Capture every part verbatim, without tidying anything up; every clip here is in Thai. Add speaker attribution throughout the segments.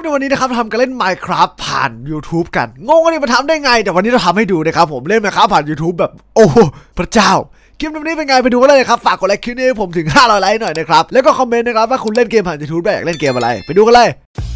Speaker 1: ครับในวันนี้นะครับทำการเล่น Minecraft ผ่าน YouTube กันงงกันนี่มาทำได้ไงแต่วันนี้เราทำให้ดูนะครับผมเล่น Minecraft ผ่าน YouTube แบบโอ้พระเจ้าคลิปนี้เป็นไงไปดูกันเลยครับฝากกดไลค์คลิปนี้ผมถึงห้าร้อยไลค์หน่อยนะครับแล้วก็คอมเมนต์นะครับว่าคุณเล่นเกมผ่าน YouTube ได้อยากเล่นเกมอะไรไปดูกันเลย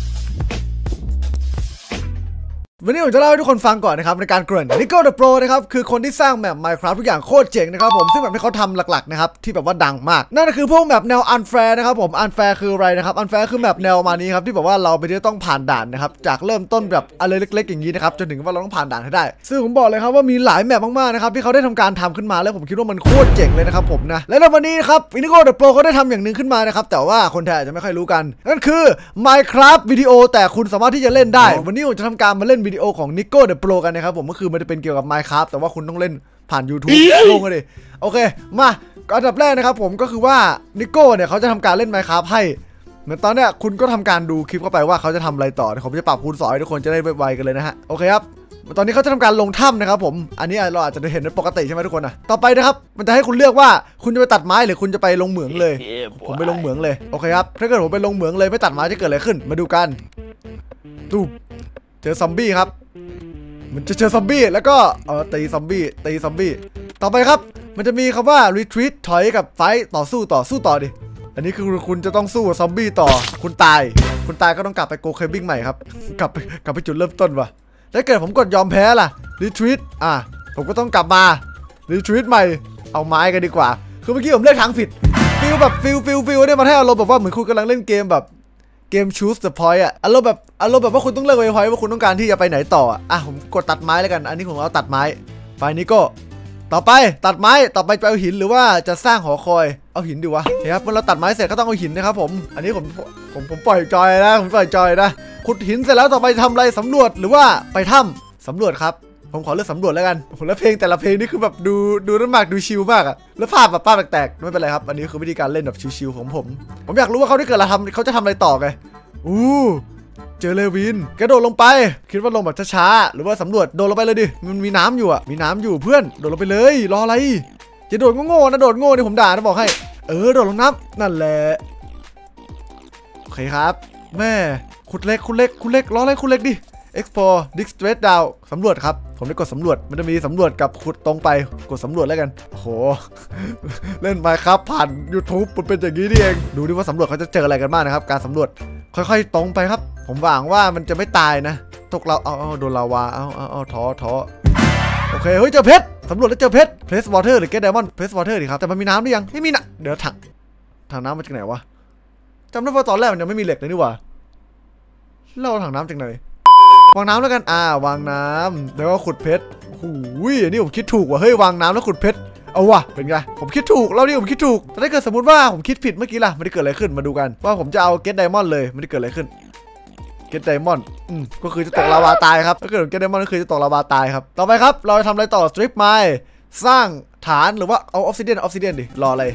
Speaker 1: วันนี้ผมจะเล่าให้ทุกคนฟังก่อนนะครับในการเกริ่น Nico the Pro นะครับคือคนที่สร้างแมป Minecraft ทุกอย่างโคตรเจ๋งนะครับผมซึ่งแบบที่เขาทำหลักๆนะครับที่แบบว่าดังมากนั่นก็คือพวกแมปแนว Unfair นะครับผม Unfair คืออะไรนะครับ Unfair คือแมปแนวมานี้ครับที่แบบว่าเราไปที่ต้องผ่านด่านนะครับจากเริ่มต้นแบบอะไรเล็กๆอย่างนี้นะครับจนถึงว่าเราต้องผ่านด่านให้ได้ซึ่งผมบอกเลยครับว่ามีหลายแมปมากๆนะครับที่เขาได้ทำการทำขึ้นมาแล้วผมคิดว่ามันโคตรเจ๋งเลยนะครับผมนะและในวันนี้ครับ Nico the Pro เขาได้ทำอย่างหนึ่งขึ้นมานะครับแต่ว่าคนไทยอาจจะไม่ค่อยรู้กันนั่นคือ Minecraft วิดีโอแต่คุณสามารถที่จะเล่นได้วันนี้ผมจะทำการมาเล่นวิดีโอของ Nico the Pro กันนะครับผมก็คือมันจะเป็นเกี่ยวกับ Minecraft แต่ว่าคุณต้องเล่นผ่าน YouTube ลงกันดิโอเคมาอันดับแรกนะครับผมก็คือว่านิโก้เนี่ยเขาจะทำการเล่น Minecraft ให้เหมือนตอนเนี้ยคุณก็ทำการดูคลิปเข้าไปว่าเขาจะทำอะไรต่อผมจะปรับคูณสองให้ทุกคนจะได้ไวๆกันเลยนะฮะโอเคครับตอนนี้เขาจะทำการลงถ้ำนะครับผมอันนี้เราอาจจะเห็นเป็นปกติใช่ไหมทุกคนนะต่อไปนะครับมันจะให้คุณเลือกว่าคุณจะไปตัดไม้หรือคุณจะไปลงเหมืองเลยผมไปลงเหมืองเลยโอเคครับถ้าเกิดผมไปลงเหมืองเลยไม่ตัดไม้จะเกิดอะไรขึ้นมาดูกันดูเจอซอมบี้ครับมันจะเจอซอมบี้แล้วก็เออตีซอมบี้ตีซอมบี้ต่อไปครับมันจะมีคำว่า retreat ถอยกับไฟต่อสู้ต่อสู้ต่อดิอันนี้คือคุณจะต้องสู้กับซอมบี้ต่อคุณตายคุณตายก็ต้องกลับไปโกเคบิ้งใหม่ครับกลับไปกลับไปจุดเริ่มต้นว่ะถ้าเกิดผมกดยอมแพ้ล่ะ retreat อ่ะผมก็ต้องกลับมา retreat ใหม่เอาไม้กันดีกว่าคือเมื่อกี้ผมเลือกทางผิดฟิลแบบฟิลฟิลฟิลเนี่ยมันให้อารมณ์แบบว่าเหมือนคุณกำลังเล่นเกมแบบเกม choose the point อะอารมณ์แบบอารมณ์แบบว่าคุณต้องเลือกไว้พอยว่าคุณต้องการที่จะไปไหนต่ออ่ะผมกดตัดไม้แล้วกันอันนี้ผมเอาตัดไม้ไปนี้ก็ต่อไปตัดไม้ต่อไปไปเอาหินหรือว่าจะสร้างหอคอยเอาหินดีวะเฮ้ยครับเมื่อเราตัดไม้เสร็จก็ต้องเอาหินนะครับผมอันนี้ผมผมผมปล่อยจอยนะผมปล่อยจอยนะขุดหินเสร็จแล้วต่อไปทำอะไรสำรวจหรือว่าไปถ้ำสำรวจครับผมขอเลือกสำรวจแล้วกันผมแล้วเพลงแต่ละเพลงนี่คือแบบดูดูน้ำหมากดูชิลมากอะแล้วภาพแบบป้าแตกๆไม่เป็นไรครับอันนี้คือวิธีการเล่นแบบชิลๆของผมผมอยากรู้ว่าเขาที่เกิดเราทำเขาจะทำอะไรต่อไงอู้เจอเลวินกระโดดลงไปคิดว่าลงแบบช้าๆหรือว่าสำรวจโดดลงไปเลยดิมันมีน้ำอยู่อ่ะมีน้ำอยู่เพื่อนโดดลงไปเลยรออะไรจะโดดโง่ๆนะโดดโง่นี่ผมด่านะบอกให้เออโดดลงน้ำนั่นแหละโอเคครับแม่ขุดเล็กขุดเล็กขุดเล็กรออะไรขุดเล็กดิ explore dig straight down สำรวจครับผมได้กดสำรวจมันจะมีสำรวจกับขุดตรงไปกดสำรวจแล้วกันโอ้โหเล่นไปครับผ่าน YouTube มันเป็นอย่างนี้นี่เองดูดิว่าสำรวจเขาจะเจออะไรกันบ้างนะครับการสำรวจค่อยๆตรงไปครับผมหวังว่ามันจะไม่ตายนะตกเราเอาเอาโดนลาวาเอาเอาเอาท้อท้อโอเคเฮ้ยเจอเพชรสำรวจแล้วเจอเพชร place water หรือ get diamond place water ดิครับแต่มันมีน้ำหรือยังไม่มีนะเดี๋ยวถังถังน้ำมาจากไหนวะจำได้ว่าตอนแรกมันยังไม่มีเหล็กเลยนี่หว่าเราถังน้ำจากไหนวางน้ำแล้วกันอ่าวางน้ำแล้วก็ขุดเพชรหูยอันนี้ผมคิดถูกว่ะเฮ้ยวางน้ำแล้วขุดเพชรเอาวะเป็นไงผมคิดถูกเรานี่ผมคิดถูกแต่ถ้าเกิดสมมติว่าผมคิดผิดเมื่อกี้ล่ะมันจะเกิดอะไรขึ้นมาดูกันว่าผมจะเอาเก็ตไดมอนด์เลยมันจะเกิดอะไรขึ้นเก็ตไดมอนด์อืมก็คือจะตกลาวาตายครับถ้าเกิดเก็ตไดมอนด์ก็คือจะตกลาวาตายครับต่อไปครับเราจะทำอะไรต่อสตริปไม้สร้างฐานหรือว่าเอาออฟซิเดียนออฟซิเดียนดิรออะไร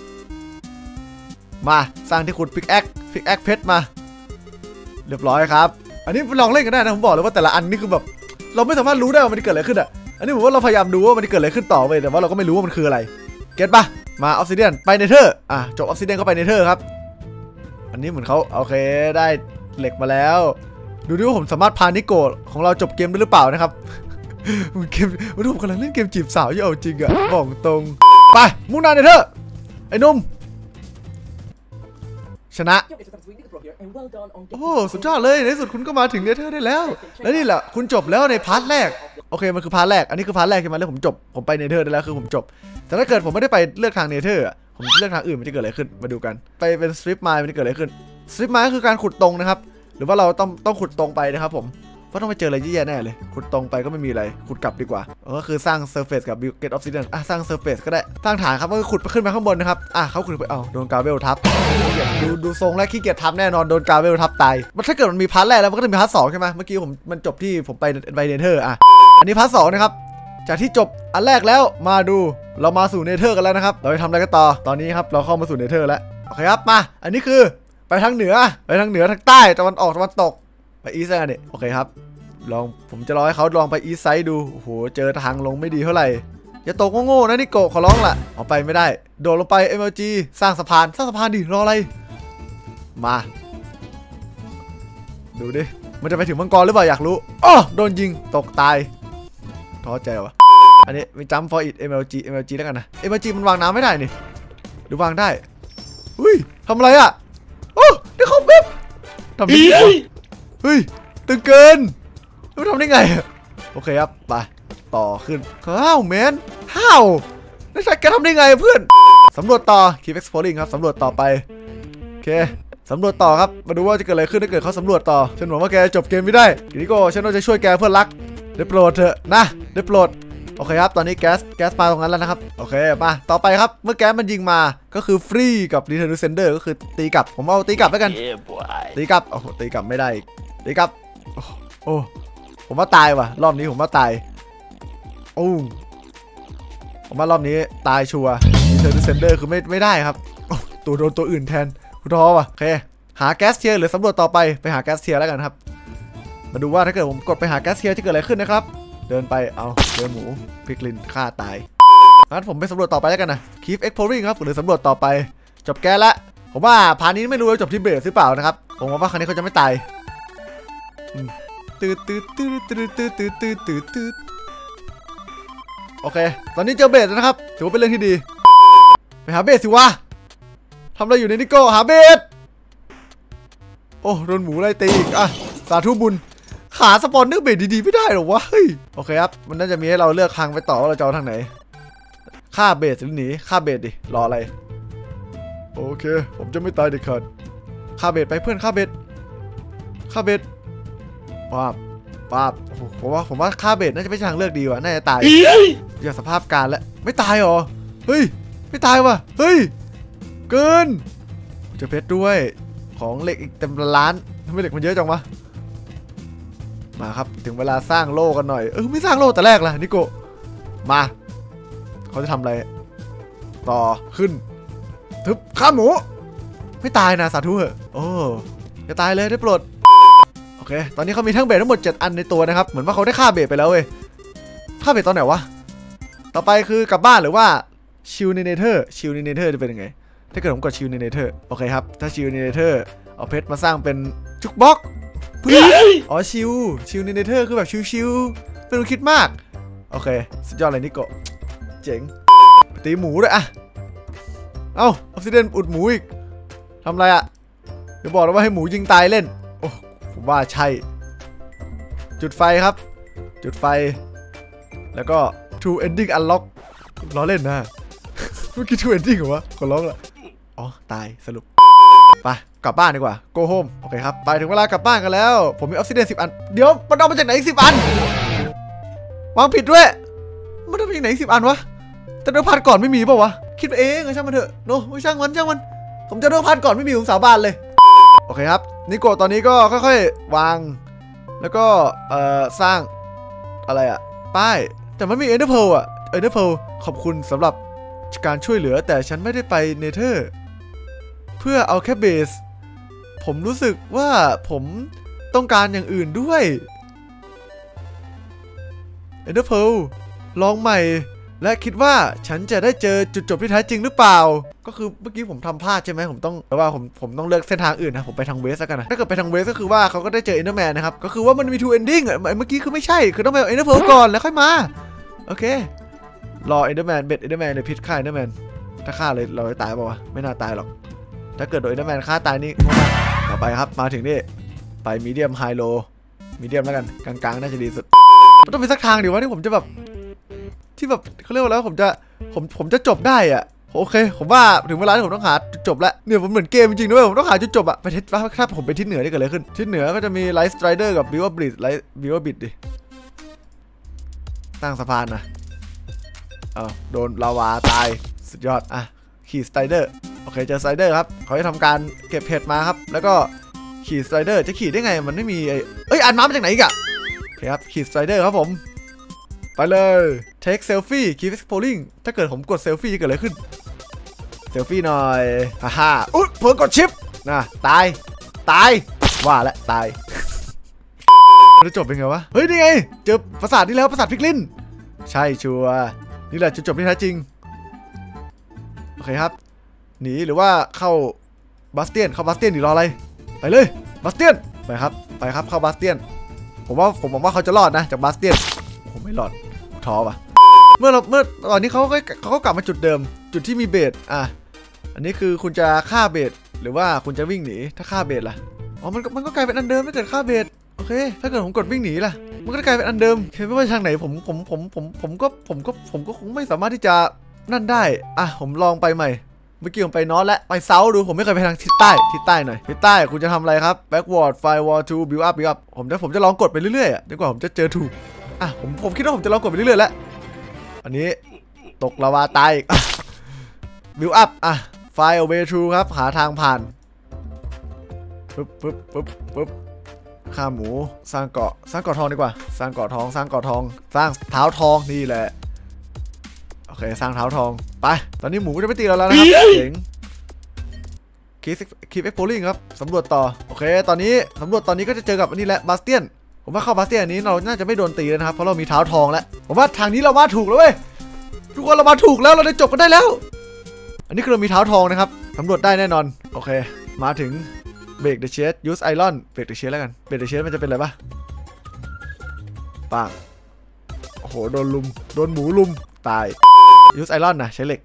Speaker 1: มาสร้างที่ขุดพิกแอคพิกแอคเพชรมาเรียบร้อยครับอันนี้ลองเล่นกันได้นะผมบอกเลยว่าแต่ละอันนี่คือแบบเราไม่สามารถรู้ได้ว่ามันจะเกิดอะไรขึ้นอ่ะอันนี้ผมว่าเราพยายามดูว่ามันจะเกิดอะไรขึ้นต่อไปแต่ว่าเราก็ไม่รู้ว่ามันคืออะไรเก็ตปะมาออฟซิเดียนไปเนเธอร์อ่ะจบออฟซิเดียนก็ไปเนเธอร์ครับอันนี้เหมือนเขาโอเคได้เหล็กมาแล้วดูดิว่าผมสามารถพานิโกะของเราจบเกมได้หรือเปล่านะครับเกมวันนี้ผมกำลังเล่นเกมจีบสาวอยู่เอาจริงอ่ะบอกตรงไปมุ่งหน้าเนเธอร์ไอ้นุ่มชนะโอ้สุดยอดเลยในที่สุดคุณก็มาถึงเนเธอร์ได้แล้วและนี่แหละคุณจบแล้วในพาร์ทแรกโอเคมันคือพาร์ทแรกอันนี้คือพาร์ทแรกใช่ไหมแล้วผมจบผมไปเนเธอร์ได้แล้วคือผมจบแต่ถ้าเกิดผมไม่ได้ไปเลือกทางเนเธอร์อ่ะผมเลือกทางอื่นมันจะเกิดอะไรขึ้นมาดูกันไปเป็นสตริปไมล์มันจะเกิดอะไรขึ้นสตริปไมล์ก็คือการขุดตรงนะครับหรือว่าเราต้องต้องขุดตรงไปนะครับผมเพราะต้องไปเจออะไรแย่ๆแน่เลยขุดตรงไปก็ไม่มีอะไรขุดกลับดีกว่าก็คือสร้างเซอร์เฟซกับ get obsidian อ่ะสร้างเซอร์เฟซก็ได้สร้างฐานครับก็ขุดขึ้นไปข้างบนนะครับอ่ะเขาขุดไปเอาโดนกาเวลทับดูดูทรงและขี้เกียจทำแน่นอนโดนกาเวลทับตายมันถ้าเกิดมันมีพาร์ทแรกแล้วมันก็จะมีพาร์ทสองใช่ไหมเมื่อกี้ผมมันจบที่ผมไปไปเนเธอร์อ่ะอันนี้พาร์ทสองนะครับจากที่จบอันแรกแล้วมาดูเรามาสู่เนเธอร์กันแล้วนะครับเราจะทำอะไรกันต่อตอนนี้ครับเราเข้ามาสู่เนเธอร์แล้วโอเคครับมาอันนี้คือไปทางเหนือไปทางเหนือทางใต้ตะวันออกตะวันตกไปอีสต์กันดิโอเคครับลองผมจะรอให้เขาลองไปอีสต์ไซด์ดูโอ้โหเจอทางลงไม่ดีเท่าไหร่อย่าตกโง่ๆนะนิโกะขอร้องล่ะเอาไปไม่ได้โดดลงไป เอ็ม แอล จี สร้างสะพานสร้างสะพานดิรออะไรมาดูดิมันจะไปถึงมังกรหรือเปล่าอยากรู้อ๋อโดนยิงตกตายท้อใจวะอันนี้มีจัมป์ for it เอ็ม แอล จี เอ็ม แอล จี แล้วกันนะ เอ็ม แอล จี มันวางน้ำไม่ได้นี่หรือวางได้อุ้ยทำอะไรอ่ะโอ้ได้ครบเว็บทำได้ไงเฮ้ยตึงเกินไม่ทำได้ไงโอเคครับไปต่อขึ้นฮ้าวแมนฮ้าวนี่ใช่แกทำได้ไงเพื่อนสำรวจต่อ keep exploring ครับสำรวจต่อไปโอเคสำรวจต่อครับมาดูว่าจะเกิดอะไรขึ้นถ้าเกิดเขาสำรวจต่อฉันหวังว่าแกจบเกมไม่ได้ทีนี้ก็ฉันจะช่วยแกเพื่อนรักได้โปรดเถอะนะได้โปรดโอเคครับตอนนี้แก๊สแก๊สมาตรงนั้นแล้วนะครับโอเคมาต่อไปครับเมื่อแก๊สมันยิงมาก็คือฟรีกับ return to sender ก็คือตีกลับผมเอาตีกลับแล้วกันตีกลับโอ้โหตีกลับไม่ได้ตีกลับโอ้ผมว่าตายว่ะรอบนี้ผมว่าตายโอ้ผมว่ารอบนี้ตายชัวร์ return to sender คือไม่ไม่ได้ครับตัวโดนตัวอื่นแทนกูท้อว่ะโอเคหาแก๊สเทียร์หรือสำรวจต่อไปไปหาแก๊สเทียร์แล้วกันครับมาดูว่าถ้าเกิดผมกดไปหาแก๊สเทียร์จะเกิดอะไรขึ้นนะครับเดินไปเอาเจอหมูพิกลินฆ่าตายงั้นผมไปสำรวจต่อไปแล้วกันนะ keep exploring ครับหรือสำรวจต่อไปจบแก๊สละผมว่าพานี้ไม่รู้ว่าจบที่เบสหรือเปล่านะครับผมว่าครั้งนี้เขาจะไม่ตายตืดตืดตืดตืดตืดตืดตืดตืดตืดโอเคตอนนี้เจอเบสนะครับถือว่าเป็นเรื่องที่ดีไปหาเบสสิวะทำอะไรอยู่ในนิโก้หาเบสโอ้โดนหมูไล่ตีอีกอ่ะสาธุบุญขาสปอนเนอร์เบสดีๆไม่ได้หรอวะเฮ้ยโอเคครับมันน่าจะมีให้เราเลือกทางไปต่อว่าเราจะเอาทางไหนฆ่าเบสหรือหนีฆ่าเบสดิรออะไรโอเคผมจะไม่ตายเด็ดขาดฆ่าเบสไปเพื่อนฆ่าเบสฆ่าเบสป้าบป้าบผมว่าผมว่าฆ่าเบสน่าจะไม่ใช่ทางเลือกดีว่ะน่าจะตายอย่างสภาพการแล้วไม่ตายหรอเฮ้ยไม่ตายว่ะเฮ้ยเกินเจอเพชรด้วยของเหล็กอีกเต็มล้านทำไมเหล็กมันเยอะจังวะมาครับถึงเวลาสร้างโล่กันหน่อยเออไม่สร้างโล่แต่แรกล่ะนิโกมาเขาจะทำอะไรต่อขึ้นทึบข้าหมูไม่ตายนะสาธุเหอะโอ้จะตายเลยได้โปรดโอเคตอนนี้เขามีทั้งเบสทั้งหมดเจ็ดอันในตัวนะครับเหมือนว่าเขาได้ฆ่าเบสไปแล้วเว้ยฆ่าเบสตอนไหนวะต่อไปคือกลับบ้านหรือว่าชิลในเนเธอร์ชิลในเนเธอร์จะเป็นยังไงถ้าเกิดผมกดชิลในเนเธอร์โอเคครับถ้าชิลในเนเธอร์เอาเพชรมาสร้างเป็นจุกบ็อกเพื่ออ๋อชิลชิลในเนเธอร์คือแบบชิลๆไม่ต้องคิดมากโอเคสุดยอดเลยนิโกเจ๋งตีหมูด้วยอะเอ้าออฟซิเดนอุดหมูอีกทำไรอะเดี๋ยวบอกแล้วว่าให้หมูยิงตายเล่นโอ้ผมว่าใช่จุดไฟครับจุดไฟแล้วก็ True Ending Unlock ล้อเล่นนะเมื่อกี้ True Ending เหรอวะขอร้องละอ๋อตายสรุปไปกลับบ้านดีกว่า go home โอเคครับไปถึงเวลากลับบ้านกันแล้วผมมีออฟซิเดนสิบอันเดี๋ยวมันเอามาจากไหนสิบอันวางผิดด้วยมันเอามาจากไหนสิบอันวะแต่เดิมพันก่อนไม่มีเปล่าวะคิดเองช่างมันเถอะโน้ไม่ช่างมันช่างมันผมจะเดิมพันก่อนไม่มีผมสาบานเลยโอเคครับนิโกะตอนนี้ก็ค่อยๆวางแล้วก็เอ่อสร้างอะไรอะป้ายแต่มันมีเอเดอร์เพลอะเอเดอร์เพลขอบคุณสำหรับการช่วยเหลือแต่ฉันไม่ได้ไปเนเธอร์เพื่อเอาแค่เบสผมรู้สึกว่าผมต้องการอย่างอื่นด้วยเอเดอร์เพลลองใหม่และคิดว่าฉันจะได้เจอจุดจบที่แท้จริงหรือเปล่าก็คือเมื่อกี้ผมทำพลาดใช่ไหมผมต้องแปลว่าผมผมต้องเลือกเส้นทางอื่นนะผมไปทางเวสแล้วกันนะถ้าเกิดไปทางเวสก็คือว่าเขาก็ได้เจอเอนเดอร์แมนนะครับก็คือว่ามันมีทูเอนดิ้งอ่ะเมื่อกี้คือไม่ใช่คือต้องไปเอนเดอร์เพลก่อนแล้วค่อยมาโอเครอเอนเดอร์แมนเบ็ดเอนเดอร์แมนเลยพิษฆ่าเอนเดอร์แมนถ้าฆ่าเลยเราจะตายป่าวะไม่น่าตายหรอกถ้าเกิดโดนเอนเดอร์แมนฆ่าตายนี่ต่อไปครับมาถึงนี่ไปมีเดียมไฮโลมีเดียมแล้วกันกลางๆน่าจะดีสุดมันต้องมีสักทางดิวะที่ผมจะแบบที่แบบเขาเรียกว่าแล้วผมจะผมผมจะจบได้อ่ะโอเคผมว่าถึงเวลาที่ผมต้องหาจุดจบแล้วเนี่ยผมเหมือนเกมจริงๆด้วยผมต้องหาจุดจบอ่ะไปทิศว่าถ้าผมไปทิศเหนือได้เกิดอะไรขึ้นทิศเหนือก็จะมีไลท์สไตรเดอร์กับบิวบริดไลท์บิวบิดดิตั้งสะพานนะเออโดนลาวาตายสุดยอดอ่ะขี่สไตรเดอร์โอเคเจอสไตรเดอร์ครับเขาจะทำการเก็บเห็ดมาครับแล้วก็ขี่สไตรเดอร์จะขี่ได้ไงมันไม่มีไอ้เอ้ยอ่านน้ำมาจากไหนอีกอ่ะโอเคครับขี่สไตรเดอร์ครับผมไปเลย take selfie keep exploring ถ้าเกิดผมกดเซลฟี่จะเกิดอะไรขึ้นเซลฟี่หน่อยฮ่าฮ่าอุ๊ยเพิ่งกดชิปนะตายตายว่าแล้วตายจะจบเป็นไงวะเฮ้ยนี่ไงเจอปราสาทนี่แล้วปราสาทพิกลินใช่ชัวร์นี่แหละจุดจบที่แท้จริงโอเคครับหนีหรือว่าเข้าบาสเตียนเข้าบาสเตียนหนีรออะไรไปเลยบาสเตียนไปครับไปครับเข้าบาสเตียนผมว่าผมบอกว่าเขาจะรอดนะจากบาสเตียนผมไม่รอดท้อป่ะเมื่อเราเมื่อตอนนี้เขาก็เขาก็กลับมาจุดเดิมจุดที่มีเบสอ่ะอันนี้คือคุณจะฆ่าเบสหรือว่าคุณจะวิ่งหนีถ้าฆ่าเบสล่ะอ๋อมันมันก็กลายเป็นอันเดิมถ้าเกิดฆ่าเบสโอเคถ้าเกิดผมกดวิ่งหนีล่ะมันก็กลายเป็นอันเดิมไม่ว่าทางไหนผมผมผมผมผมก็ผมก็ผมก็คงไม่สามารถที่จะนั่นได้อ่ะผมลองไปใหม่เมื่อกี้ผมไปนอตและไปเซาดูผมไม่เคยไปทางทิศใต้ทิศใต้หน่อยทิศใต้คุณจะทำอะไรครับ backward firewall to build up build up ผมจะผมจะลองกดไปเรื่อยๆอ่ะดีกว่าผมจะเจอถูกอ่ะผมผมคิดว่าผมจะลองกดไปเรื่อยๆแล้วอันนี้ตกลาวาตายอีก build up อ่ะ find a way through ครับหาทางผ่านปึ๊บปึ๊บปึ๊บปึ๊บฆ่าหมูสร้างเกาะสร้างเกาะทองดีกว่าสร้างเกาะทองสร้างเกาะทองสร้างเท้าทองนี่แหละโอเคสร้างเท้าทองไปตอนนี้หมูก็จะไม่ตีเราแล้วนะครับเจ๋งคีฟคีฟเอ็กโพลิงครับสำรวจต่อโอเคตอนนี้สำรวจตอนนี้ก็จะเจอกับอันนี้แหละบาสเตียนผมว่าเข้าบาสเตียนนี้เราน่าจะไม่โดนตีแล้วนะครับเพราะเรามีเท้าทองแล้วผมว่าทางนี้เรามาถูกแล้วเว้ยทุกคนเรามาถูกแล้วเราได้จบกันได้แล้วอันนี้คือเรามีเท้าทองนะครับสำรวจได้แน่นอนโอเคมาถึงเบรกเดอะเชสยูสไอรอนเบรกเดอะเชสแล้วกันเบรกเดอะเชสมันจะเป็นอะไรปะปังโอ้โหโดนลุมโดนหมูลุมตายยูสไอรอนนะใช้เหล็ก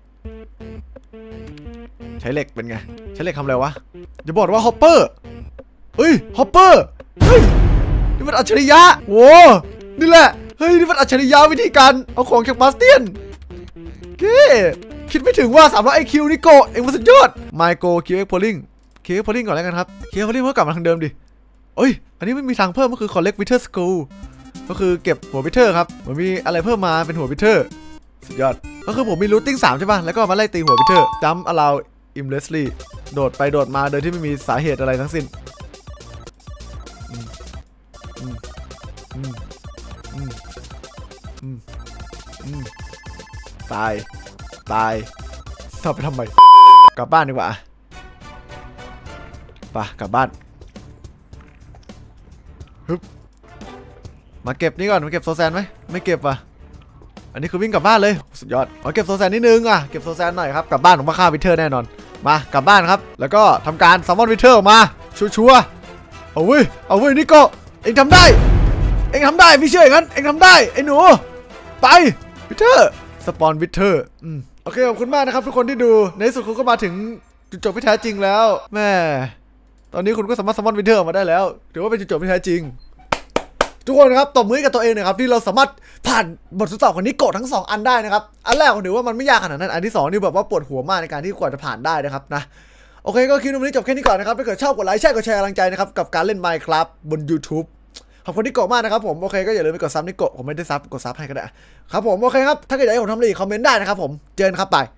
Speaker 1: ใช้เหล็กเป็นไงใช้เหล็กทำอะไรวะอย่าบอกว่าฮอปเปอร์เฮ้ยฮอปเปอร์เฮ้ยนี่มันอัจฉริยะโว้นี่แหละเฮ้ยนี่มันอัจฉริยะวิธีการเอาของจากบาสเตียนเก้คิดไม่ถึงว่าสามร้อยไอคิวนี่โกเอ็งมันสุดยอดไมโกคิวเอ็กโพลิงคิวเอ็กโพลิงก่อนแล้วกันครับคิวเอ็กโพลิงเมื่อกลับมาทางเดิมดิเอ้ยอันนี้ไม่มีทางเพิ่มก็คือ collect wither skull ก็คือเก็บหัววิเทอร์ครับมันมีอะไรเพิ่มมาเป็นหัววิเทอร์สุดยอดก็คือผมมีรูทติ้งสามใช่ป่ะแล้วก็มาไล่ตีหัววิเทอร์จัมป์ allow aimlessly โดดไปโดดมาโดยที่ไม่มีสาเหตุอะไรทั้งสิ้นอืมอืมอืมอืมอืมอืมตายตายทำไปทำไมกลับบ้านดีกว่าไปกลับบ้านฮึบมาเก็บนี่ก่อนมาเก็บโซแซนไหมไม่เก็บว่ะอันนี้คือวิ่งกลับบ้านเลยสุดยอดมาเก็บโซแซนนิดนึงอ่ะเก็บโซแซนหน่อยครับกลับบ้านผมมาฆ่าวิเทอร์แน่นอนมากลับบ้านครับแล้วก็ทำการซัมมอนวิเทอร์ออกมาชัวร์ๆเอาเว้ยเอาเว้ยนิโก้เอ็งทำได้เอ็งทำได้พี่เชื่ออย่างนั้นเอ็งทำได้ไอ้หนูไปวิเทอร์สปอนวิเทอร์อืมโอเคขอบคุณมากนะครับทุกคนที่ดูในที่สุดคุณก็มาถึงจุดจบที่แท้จริงแล้วแม่ตอนนี้คุณก็สามารถซัมมอนวิเทอร์ออกมาได้แล้วถือว่าเป็นจุดจบที่แท้จริงทุกคนครับตบมือกับตัวเองนะครับที่เราสามารถผ่านบททดสอบของนิโก้ทั้งสองอันได้นะครับอันแรกผมถือว่ามันไม่ยากขนาดนั้นอันที่สองนี่แบบว่าปวดหัวมากในการที่กว่าจะผ่านได้นะครับนะโอเคก็คลิปนี้จบแค่นี้ก่อนนะครับถ้าเกิดชอบกดไลค์แชร์กดแชร์กำลังใจนะครับกับการเล่น Minecraft บน YouTube ขอบคุณนิโก้มากนะครับผมโอเคก็อย่าลืมไปกดซับนิโก้ผมไม่ได้ซับกดซับให้ก็ได้ครับผมโอเคครับถ้าเกิดอยากให้ผมทำอะไรอีกคอมเมนต์ได้นะครับผมเจอกันครับไป